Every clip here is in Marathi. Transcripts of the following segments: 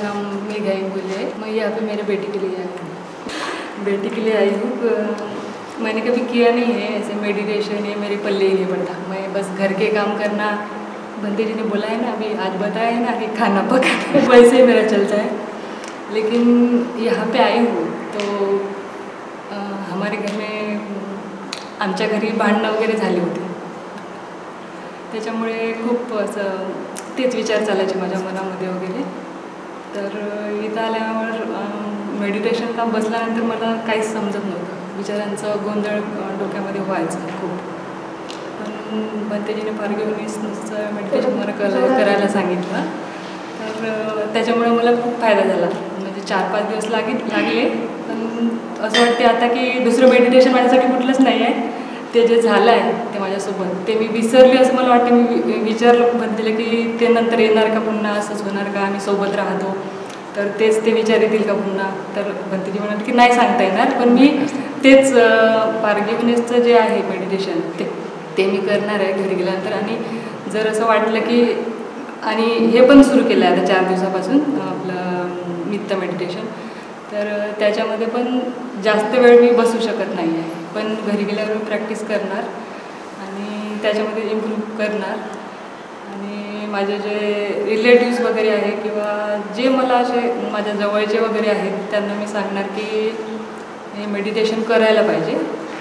मेरा नाम मेघा इंगुले है। मैं यहाँ पे मेरे बेटी के लिए आई हूँ। बेटी के लिए आई हूँ। मैंने कभी किया नहीं है ऐसे मेडिटेशन, ये मेरे पल्ले ही नहीं पड़ता। मैं बस घर के काम करना, बंदे जी ने बोला है ना, अभी आज बताया है ना कि खाना पकाना, वैसे ही मेरा चलता है। लेकिन यहाँ पे आई हूँ तो हमारे घर में आमच्या घरी भांडणं वगैरे झाली होती, त्याच्यामुळे खूप असं तेच विचार चालायचे माझ्या मनामध्ये वगैरे। तर इथं आल्यावर मेडिटेशन काम बसल्यानंतर मला काहीच समजत नव्हतं, विचारांचं गोंधळ डोक्यामध्ये व्हायचं खूप। पण भंतेजीने फार्गिवनेसचं मेडिटेशन मला करायला सांगितलं, तर त्याच्यामुळे मला खूप फायदा झाला। म्हणजे 4-5 दिवस लागले, पण असं वाटते आता की दुसरं मेडिटेशन माझ्यासाठी कुठलंच नाही आहे। ते जे झालं आहे ते माझ्यासोबत ते मी विसरले असं मला वाटतं। मी विचारलं भंतेला की ते नंतर येणार का पुन्हा, असंच होणार का, आम्ही सोबत राहतो तर तेच ते विचार येतील का पुन्हा। तर भंतेजी म्हणाले की नाही सांगता येणार, पण मी तेच फार्गिवनेसचं जे आहे मेडिटेशन ते मी करणार आहे घरी गेल्यानंतर। आणि जर असं वाटलं की, आणि हे पण सुरू केलं आहे आता 4 दिवसापासून आपलं मित्त मेडिटेशन, तर त्याच्यामध्ये पण जास्त वेळ मी बसू शकत नाही आहे, पण घरी गेल्यावर प्रॅक्टिस करणार आणि त्याच्यामध्ये इम्प्रूव्ह करणार। आणि माझे जे रिलेटिव्स वगैरे आहे किंवा जे मला असे माझ्या जवळचे वगैरे आहेत त्यांना मी सांगणार की हे मेडिटेशन करायला पाहिजे।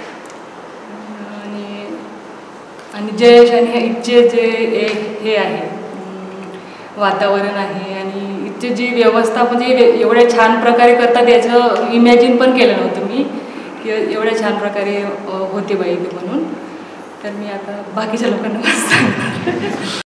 आणि जयश आणि इथचे जे हे आहे वातावरण आहे आणि इथची जी व्यवस्था, म्हणजे एवढ्या छान प्रकारे करतात याचं इमॅजिन पण केलं नव्हतं मी की एवढ्या छान प्रकारे होते बाई म्हणून। तर मी आता बाकीच्या लोकांना सांगणार।